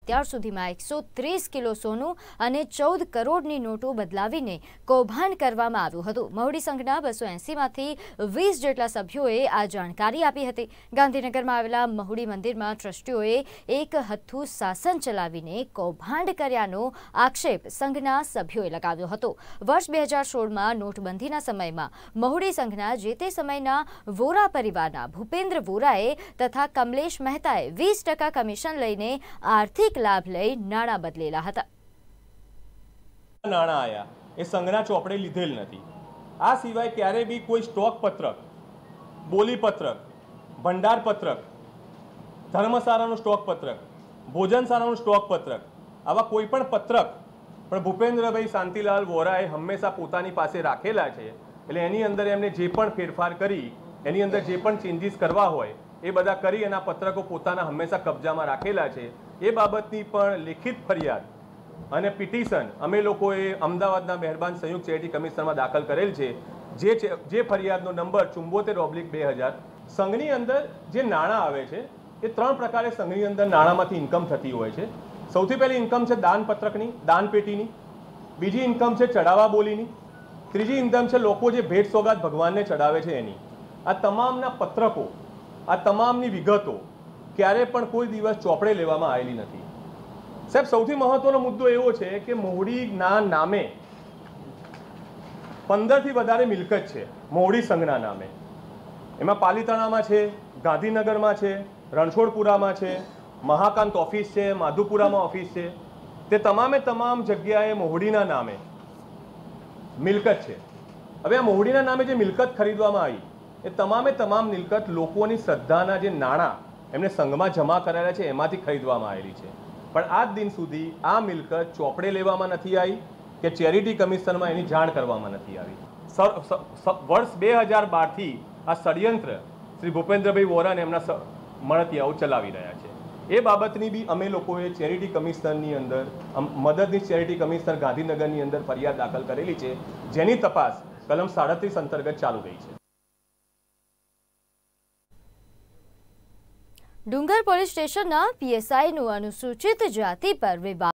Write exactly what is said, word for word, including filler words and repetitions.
અત્યાર સુધીમાં એકસો ત્રીસ કિલો સોનું અને ચૌદ કરોડની નોટો બદલાવીને કૌભાંડ કરવામાં આવ્યું હતું। મહુડી સંઘના બસો એંસીમાંથી વીસ જેટલા સભ્યોએ આ જાણકારી આપી હતી। ગાંધીનગરમાં આવેલા મહુડી મંદિરમાં ટ્રસ્ટીઓએ એક હથ્થું શાસન ચલાવીને કૌભાંડ કર્યાનો આક્ષેપ સંઘના સભ્યોએ લગાવ્યો હતો। વર્ષ બે હજાર સોળમાં નોટબંધીના સમયમાં મહુડી સંઘના જે તે સમયના વોરા પરિવારના ભૂપેન્દ્ર વોરાએ તથા કમલેશ મહેતાએ વીસ ટકા કમિશન લઈને આર્થિક લાભ લઈ નાણાં બદલેલા હતા। નાણાં આયા એ સંઘના ચોપડે લીધેલ નથી। આ સિવાય ક્યારે બી કોઈ સ્ટોક પત્રક, બોલી પત્રક, ભંડાર પત્રક, ધર્મશાળાનું સ્ટોક પત્રક, ભોજનશાળાનું સ્ટોક પત્રક, આવા કોઈ પણ પત્રક પણ ભૂપેન્દ્રભાઈ શાંતિલાલ વોરાએ હંમેશા પોતાની પાસે રાખેલા છે। એટલે એની અંદર એમને જે પણ ફેરફાર કરી, એની અંદર જે પણ ચેન્જીસ કરવા હોય એ બધા કરી એના પત્રકો પોતાના હંમેશા કબજામાં રાખેલા છે। એ બાબતની પણ લેખિત ફરિયાદ અને પિટિશન અમે લોકોએ અમદાવાદના મહેરબાન સંયુક્ત ચેરિટી કમિશનમાં દાખલ કરેલ છે, જે જે ફરિયાદનો નંબર ચુંબોતેર ઓબ્લિક બે હજાર। સંઘની અંદર જે નાણાં આવે છે એ ત્રણ પ્રકારે સંઘની અંદર નાણાંમાંથી ઇન્કમ થતી હોય છે। સૌથી પહેલી ઇન્કમ છે દાન પત્રકની, દાન પેટીની, બીજી ઇન્કમ છે ચડાવા બોલીની, ત્રીજી ઇન્કમ છે લોકો જે ભેટ સોગાદ ભગવાનને ચડાવે છે એની। આ તમામના પત્રકો, આ તમામની વિગતો ક્યારે પણ કોઈ દિવસ ચોપડે લેવામાં આવેલી નથી। સાહેબ, સૌથી મહત્વનો મુદ્દો એવો છે કે મહુડીના નામે પંદરથી વધારે મિલકત છે મહુડી સંઘના નામે। એમાં પાલીતાણામાં છે, ગાંધીનગરમાં છે, રણછોડપુરામાં છે, મહાકાંત ઓફિસ છે, માધુપુરામાં ઓફિસ છે। તે તમામે તમામ જગ્યાએ મહુડીના નામે મિલકત છે। હવે આ મહુડીના નામે જે મિલકત ખરીદવામાં આવી એ તમામે તમામ મિલકત લોકોની શ્રદ્ધાના જે નાણાં એમને સંઘમાં જમા કરાયેલા છે એમાંથી ખરીદવામાં આવેલી છે। પણ આજ દિન સુધી આ મિલકત ચોપડે લેવામાં નથી આવી કે ચેરિટી કમિશનમાં એની જાણ કરવામાં નથી આવી। વર્ષ બે હજાર બારથી આ ષડયંત્ર શ્રી ભૂપેન્દ્રભાઈ વોરા અને એમના મળતિયાઓ ચલાવી રહ્યા છે। એ બાબતની બી અમે લોકોએ ચેરિટી કમિશનરની અંદર મદદની ચેરિટી કમિશનર ગાંધીનગરની અંદર ફરિયાદ દાખલ કરેલી છે, જેની તપાસ કલમ સાડત્રીસ અંતર્ગત ચાલુ રહી છે। ડુંગર પોલીસ સ્ટેશનના પીએસઆઈનું અનુસૂચિત જાતિ પર વિવાદ